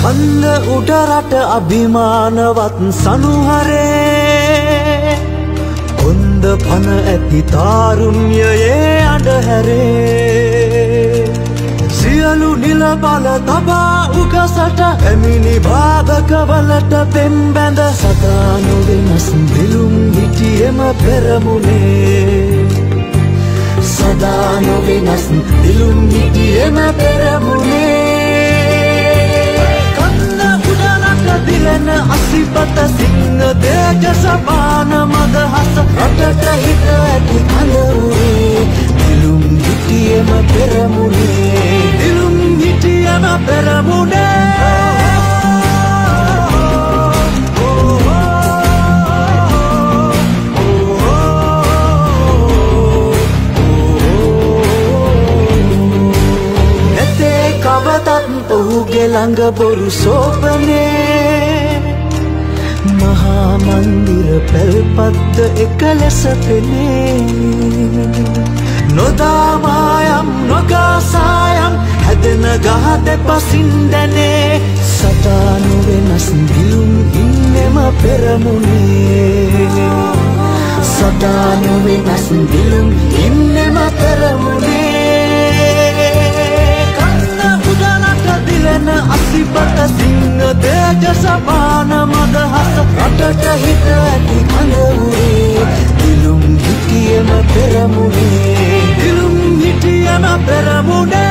කන්ද උඩරට අභිමානවත් සනුහරේ කොන්ද පන ඇති තාරුණ්‍යයේ අඳුරේ සියලු නිල බල තබා උගසට එමිනි බාධකවලට පෙම් බැඳ සදා නොවෙනස් දිලුම් හිටියෙම පෙරමුණේ සදා නොවෙනස් දිලුම් හිටියෙම පෙරමුණේ දිලන අසිපත සිංහ දේජ සපාන මදහස රටට හිත ඇති කඳවුරේ දිලුම් හිටියම පෙරමුණේ දිලුම් හිටියම පෙරමුණේ නැතේ කවතත් ඔහුගේ ළඟ බොරු සෝපනේ මහා මන්දිර පැල්පත්ද එකලෙස පෙනේ නොදාමායම් නොගාසායම් හැදෙන ගහ දෙපසින් දැනේ සදා නොවෙනස් දිලුම් ඉන්නෙම පෙරමුණේ සදා නොවෙනස් දිලුම් ඉන්නෙම පෙරමුණේ කන්න උඩලට දිලන අසිපත සිංහ දේජ සපාන මදහස රටට හිත ඇති කඳවුරේ දිලුම් හිටියම පෙරමුණේ දිලුම් හිටියම පෙරමුණේ